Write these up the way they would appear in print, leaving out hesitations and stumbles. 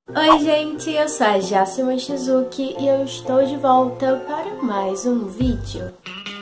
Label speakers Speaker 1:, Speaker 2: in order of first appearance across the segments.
Speaker 1: Oi gente, eu sou a Jasmine Shizuki e eu estou de volta para mais um vídeo.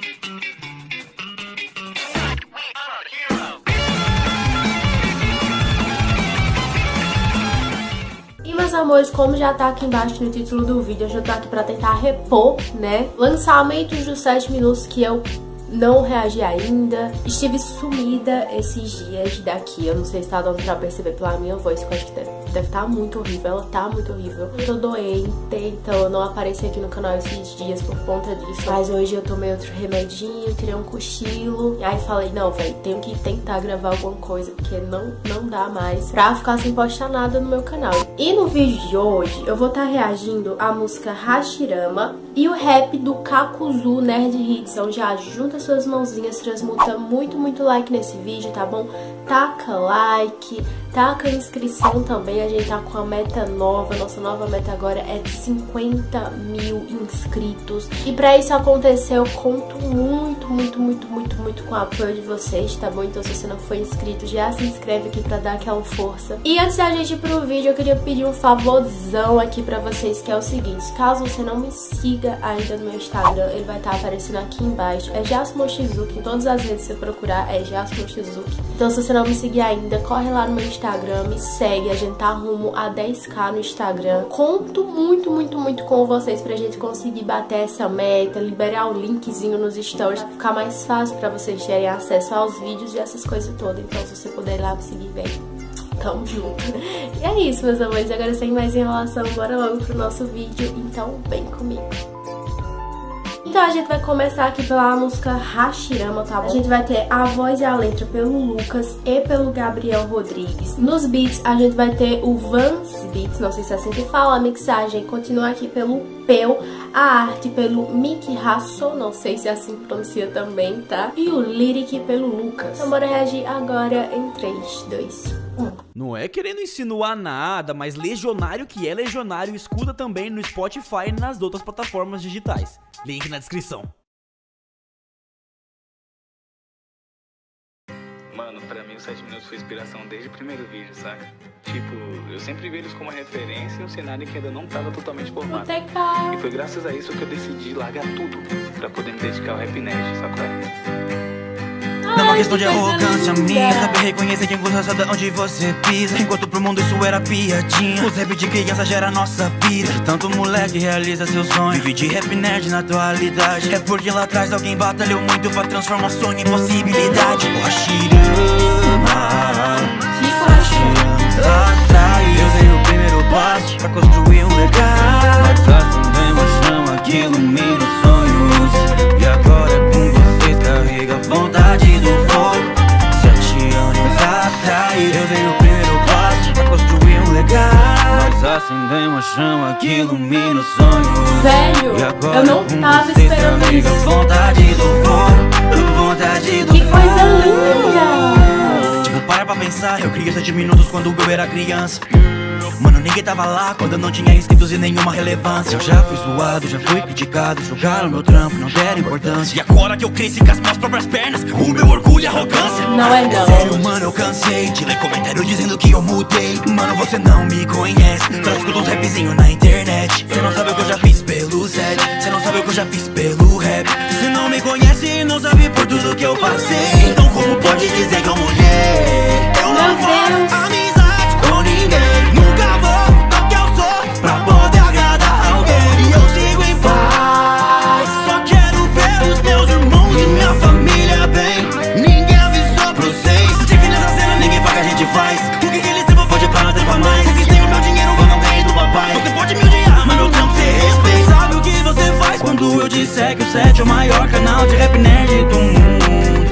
Speaker 1: E meus amores, como já tá aqui embaixo no título do vídeo, eu já tô aqui pra tentar repor, né, lançamentos dos 7 minutos que eu não reagi ainda. Estive sumida esses dias daqui. Eu não sei se tá dando pra perceber pela minha voz, que eu acho que deve estar muito horrível. Ela tá muito horrível. Eu tô doente, então eu não apareci aqui no canal esses dias por conta disso. Mas hoje eu tomei outro remedinho, tirei um cochilo. E aí falei, não, velho, tenho que tentar gravar alguma coisa, porque não dá mais pra ficar sem postar nada no meu canal. E no vídeo de hoje, eu vou estar reagindo à música Hashirama e o rap do Kakuzu Nerd Hits. Então já junta suas mãozinhas, transmuta muito like nesse vídeo, tá bom? Taca like, taca inscrição também. A gente tá com a meta nova. Nossa nova meta agora é de 50 mil inscritos. E pra isso acontecer, eu conto muito com o apoio de vocês, tá bom? Então se você não for inscrito, já se inscreve aqui pra dar aquela força. E antes da gente ir pro vídeo, eu queria pedir um favorzão aqui pra vocês, que é o seguinte: caso você não me siga ainda no meu Instagram, ele vai estar aparecendo aqui embaixo. É Jasmine Shizuki, em todas as redes que você procurar é Jasmine Shizuki. Então se você não me seguir ainda, corre lá no meu Instagram, me segue. A gente tá rumo a 10k no Instagram. Conto muito com vocês pra gente conseguir bater essa meta, liberar o linkzinho nos stories, pra ficar mais fácil pra vocês terem acesso aos vídeos e essas coisas todas. Então se você puder ir lá me seguir, vem. Tamo junto. E é isso, meus amores. Agora sem mais enrolação, bora logo pro nosso vídeo. Então vem comigo. Então a gente vai começar aqui pela música Hashirama, tá bom? A gente vai ter a voz e a letra pelo Lucas e pelo Gabriel Rodrigues. Nos beats a gente vai ter o Vans Beats, não sei se é assim que fala. A mixagem continua aqui pelo Peu, a arte pelo Miki Hasso, não sei se é assim que pronuncia também, tá? E o lyric pelo Lucas. Então bora reagir agora em 3, 2, 1.
Speaker 2: Não é querendo insinuar nada, mas legionário que é legionário, escuta também no Spotify e nas outras plataformas digitais. Link na descrição.
Speaker 3: Mano, pra mim os 7 minutos foi inspiração desde o primeiro vídeo, saca? Tipo, eu sempre vi eles como referência em um cenário que ainda não tava totalmente formado. E foi graças a isso que eu decidi largar tudo pra poder me dedicar ao Rap Nerd, saca?
Speaker 4: Não é uma questão de arrogância minha, saber reconhecer quem gosta sabe onde você pisa. Enquanto pro mundo isso era piadinha, os rap de criança gera nossa vida. Que tanto moleque realiza seu sonho, vive de Rap Nerd na atualidade. É porque lá atrás alguém batalhou muito pra transformar sonho em possibilidade. O Hashirama, eu dei o primeiro passo pra construir um legado. Mas acendei uma chama que ilumina os sonhos. E agora é com vocês, carrega a vontade do fogo. 7 anos atrás eu dei o primeiro passo pra construir um legado. Mas acendei uma chama que ilumina os sonhos.
Speaker 1: Velho,
Speaker 4: e agora
Speaker 1: eu não tava esperando isso.
Speaker 4: Vontade do fogo, vontade do
Speaker 1: Que
Speaker 4: fogo.
Speaker 1: coisa linda!
Speaker 4: Tipo, para pra pensar, eu criei 7 minutos quando eu era criança. Mano, ninguém tava lá quando eu não tinha inscritos e nenhuma relevância. Eu já fui zoado, já fui criticado, jogaram meu trampo, não deram importância. E agora que eu cresci com as minhas próprias pernas, o meu orgulho e arrogância.
Speaker 1: Não é não.
Speaker 4: Sério, mano, eu cansei de ler comentário dizendo que eu mudei. Mano, você não me conhece, só escuta uns rapzinho na internet. Cê não sabe o que eu já fiz pelo set, cê não sabe o que eu já fiz pelo rap. Cê não me conhece e não sabe por tudo que eu passei. Então como pode dizer que eu mulher? Eu não faço amizade com ninguém. Nunca vou dar o que eu sou pra poder agradar alguém. E eu sigo em paz, só quero ver os meus irmãos e minha família bem. Ninguém avisou pra vocês de que nessa cena ninguém faz o que a gente faz. O que eles têm pode pra nada pra mais. Vocês têm o meu dinheiro, eu não ganhei do papai. Você pode me odiar, mas meu trampo cê respeita. Sabe o que você faz quando eu disser que o 7 é o maior canal de Rap Nerd do mundo?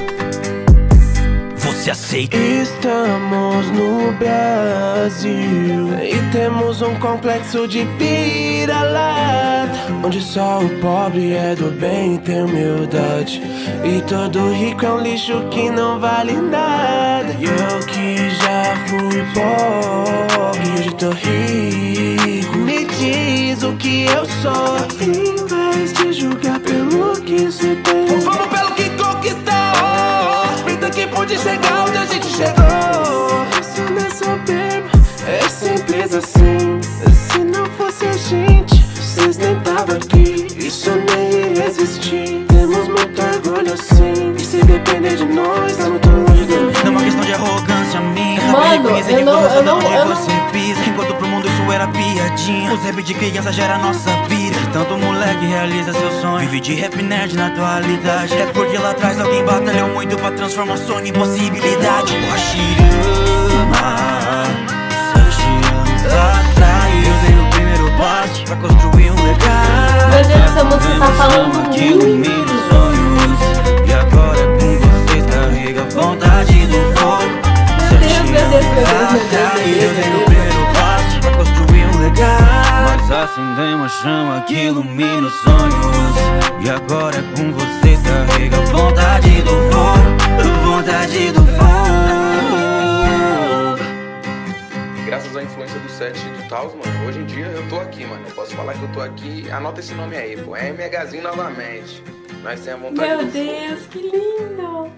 Speaker 4: Você aceita?
Speaker 5: Estamos no Brasil e temos um complexo de vira-lata, onde só o pobre é do bem e tem humildade, e todo rico é um lixo que não vale nada. E eu que já fui pobre e hoje tô rico, me diz o que eu sou, em vez de julgar pelo que se tem. Vamos pelo que conquistou, que pode chegar onde a gente chegou. Isso não é soberba, é simples assim. Se não fosse a gente, vocês nem tava aqui. Isso nem ia existir. Temos muito orgulho sim. E se depender de nós, tá muito longe do fim.
Speaker 4: Não é uma questão de arrogância minha.
Speaker 1: Mano, eu não
Speaker 4: você pisa, enquanto pro mundo isso era piadinha. Os rap de criança gera nossa vida. Tanto moleque realiza seu sonho. Vive de rap nerd na atualidade. É porque lá atrás alguém batalhou muito pra transformar sonho em possibilidade. O Hashirama, 7 anos atrás, eu dei o primeiro passo pra construir um legado.
Speaker 1: Meu Deus, essa música tá falando
Speaker 4: que ilumina os sonhos. E agora é com vocês, carrega a vontade do fogo. Eu dei o primeiro passo pra construir um legado. Nós acendemos a chama que ilumina os sonhos. E agora é com vocês, carrega a vontade do fogo. Vontade do fogo.
Speaker 6: Graças à influência do set e do Taos, mano, hoje em dia eu tô aqui, mano. Eu posso falar que eu tô aqui. Anota esse nome aí, pô. É MHzinho novamente. Nós temos a vontade do fogo.
Speaker 1: Meu Deus, que lindo!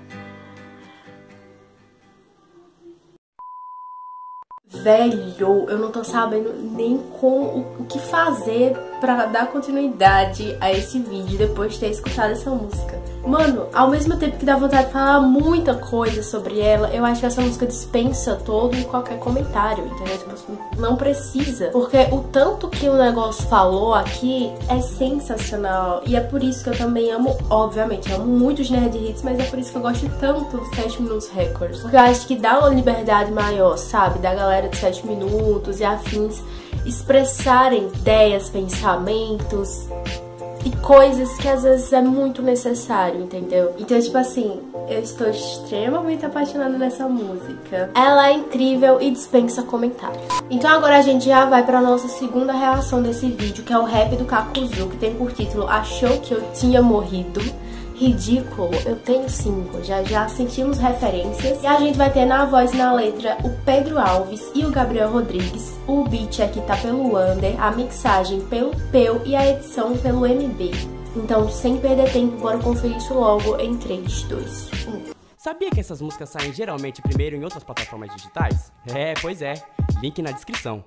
Speaker 1: Velho, eu não tô sabendo nem o que fazer pra dar continuidade a esse vídeo depois de ter escutado essa música. Mano, ao mesmo tempo que dá vontade de falar muita coisa sobre ela, eu acho que essa música dispensa todo e qualquer comentário, entendeu? Tipo, não precisa. Porque o tanto que o negócio falou aqui é sensacional. E é por isso que eu também amo, obviamente, eu amo muito os Nerd Hits, mas é por isso que eu gosto tanto dos 7 Minutos Records. Porque eu acho que dá uma liberdade maior, sabe? Da galera de 7 minutos e afins expressarem ideias, pensamentos e coisas que às vezes é muito necessário, entendeu? Então, tipo assim, eu estou extremamente apaixonada nessa música. Ela é incrível e dispensa comentários. Então agora a gente já vai pra nossa segunda reação desse vídeo, que é o rap do Kakuzu, que tem por título Achou Que Eu Tinha Morrido. Ridículo, eu tenho 5, já sentimos referências. E a gente vai ter na voz e na letra o Pedro Alves e o Gabriel Rodrigues. O beat aqui tá pelo Under, a mixagem pelo Peu e a edição pelo MB. Então, sem perder tempo, bora conferir isso logo em 3, 2, 1.
Speaker 7: Sabia que essas músicas saem geralmente primeiro em outras plataformas digitais? É, pois é. Link na descrição.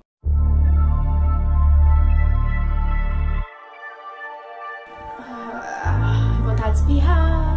Speaker 1: Vontade de espirrar.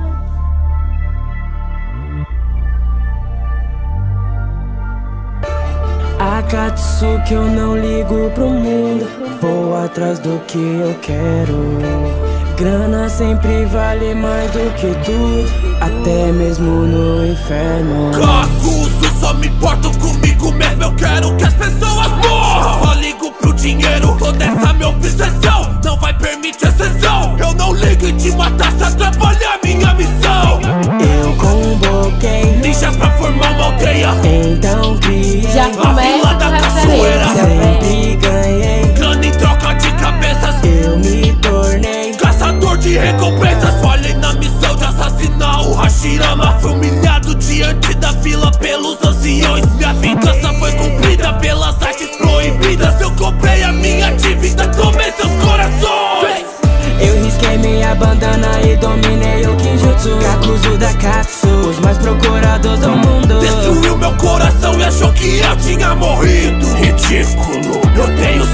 Speaker 5: Akatsu que eu não ligo pro mundo. Vou atrás do que eu quero. Grana sempre vale mais do que tudo, até mesmo no inferno.
Speaker 4: Kakuzu, só me importo comigo mesmo. Eu quero que as pessoas morram. Só ligo pro dinheiro, toda essa minha obsessão não vai permitir exceção. Eu não ligo em te matar se atrapalhar minha missão.
Speaker 5: Eu convoquei
Speaker 4: ninjas pra formar uma aldeia.
Speaker 5: Então criei
Speaker 1: Já
Speaker 4: a vila da cachoeira.
Speaker 5: Sempre ganhei.
Speaker 4: Grana em troca de cabeças.
Speaker 5: Eu me tornei
Speaker 4: caçador de recompensas. Falhei na missão de assassinar o Hashirama. Fui humilhado diante da vila pelos anciões. Minha vingança foi cumprida pelas artes proibidas. Eu comprei a minha dívida, tomei seus corações.
Speaker 5: Eu risquei minha bandana e dominei o Kinjutsu. Kakuzu da Katsu, os mais procurados do mundo.
Speaker 4: Destruiu meu coração e achou que eu tinha morrido. Ridículo, eu tenho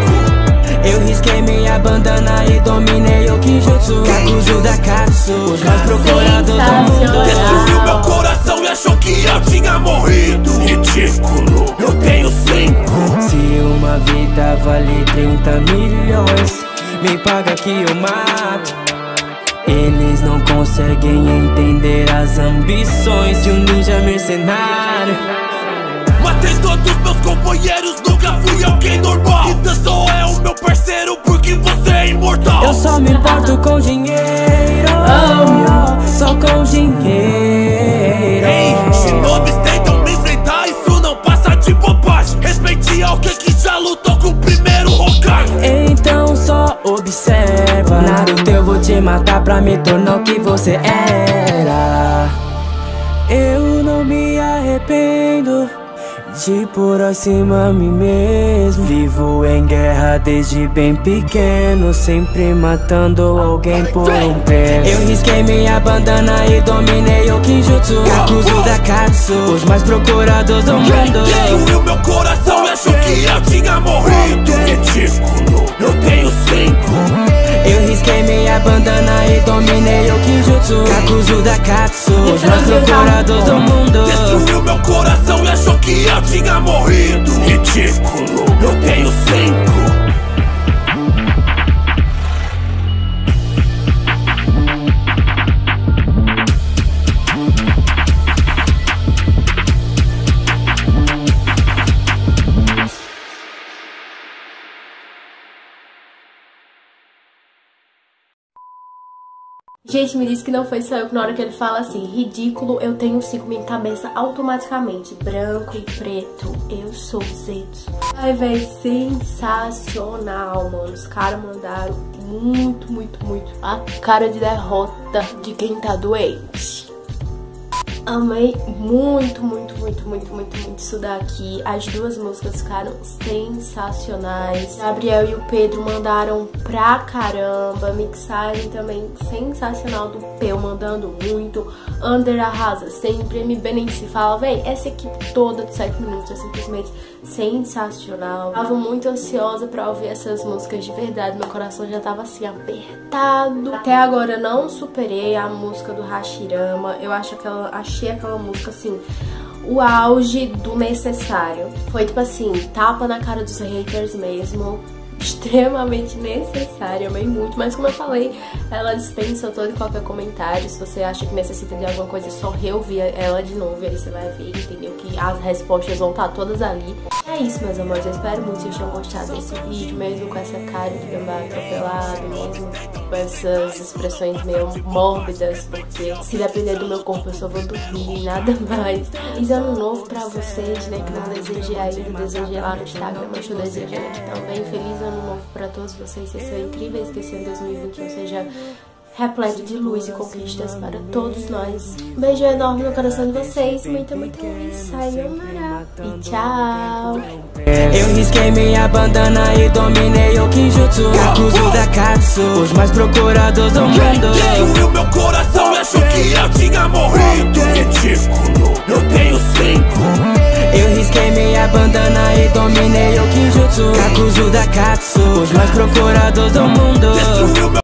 Speaker 4: 5.
Speaker 5: Eu risquei minha bandana e dominei o Kinjutsu. Kakuzu da Katsu, os mais procurados do mundo.
Speaker 4: Destruiu meu coração e achou que eu tinha morrido. Ridículo, eu tenho 5.
Speaker 5: Se uma vida vale 30 milhões, me paga que eu mato. Eles não conseguem entender as ambições de um ninja mercenário.
Speaker 4: Matei todos meus companheiros, nunca fui alguém normal. Então só é o meu parceiro porque você é imortal.
Speaker 5: Eu só me importo com dinheiro, só com dinheiro.
Speaker 4: Ei, shinobis tentam me enfrentar, isso não passa de bobagem. Respeite alguém que já lutou com o primeiro Hokage.
Speaker 5: Então só observa, Naruto, eu vou te matar pra me tornar o que você era. Eu não me arrependo de pôr acima a mim mesmo. Vivo em guerra desde bem pequeno, sempre matando alguém por um preço. Eu risquei minha bandana e dominei o Kinjutsu. Kakuzu da Katsu, os mais procurados do mundo.
Speaker 4: Destruiu meu coração e achou que
Speaker 5: que eu tinha morrido. Ridículo, eu tenho 5.
Speaker 4: Eu risquei minha bandana e dominei o Kinjutsu. Kakuzu da Katsu, os mais procurados do mundo.
Speaker 5: Destruiu meu coração e achou que eu tinha morrido. Ridículo, eu tenho 5.
Speaker 1: Gente, me disse que não foi só eu que na hora que ele fala assim, ridículo, eu tenho 5, minha cabeça automaticamente, branco e preto, eu sou Zetsu. Ai, véi, sensacional, mano. Os caras mandaram muito a cara de derrota de quem tá doente. Amei muito isso daqui. As duas músicas ficaram sensacionais. Gabriel e o Pedro mandaram pra caramba. Mixagem também sensacional do Peu, mandando muito. Under arrasa sempre. MB nem se fala. Véi, essa equipe toda de 7 minutos é simplesmente sensacional. Tava muito ansiosa pra ouvir essas músicas de verdade. Meu coração já tava assim, apertado. Até agora eu não superei a música do Hashirama. Eu achei aquela música assim, o auge do necessário. Foi tipo assim, tapa na cara dos haters mesmo. Extremamente necessária, amei muito, mas como eu falei, ela dispensa todo e qualquer comentário. Se você acha que necessita de alguma coisa, é só reouvir ela de novo e aí você vai ver, entendeu? Que as respostas vão estar todas ali. É isso, meus amores, eu espero muito que vocês tenham gostado desse vídeo, mesmo com essa cara de gambá atropelado, mesmo com essas expressões meio mórbidas, porque se depender do meu corpo eu só vou dormir e nada mais. Feliz ano novo pra vocês, né, que não desejei ainda, desejei lá no Instagram, mas eu desejando aqui também. Feliz ano novo pra todos vocês, vocês são incríveis, que esse ano 2021 seja repleto de luz e conquistas para todos nós. Um beijo enorme no coração de vocês, muita luz, sayonara e tchau.
Speaker 4: Eu risquei minha bandana e dominei o Kinjutsu. Kakuzu da Katsu, os mais procurados do mundo.
Speaker 5: Destruiu meu coração e achou que eu tinha morrido. Ridículo, eu tenho 5.
Speaker 4: Eu risquei minha bandana e dominei o Kinjutsu. Kakuzu da Katsu, os mais procurados do mundo.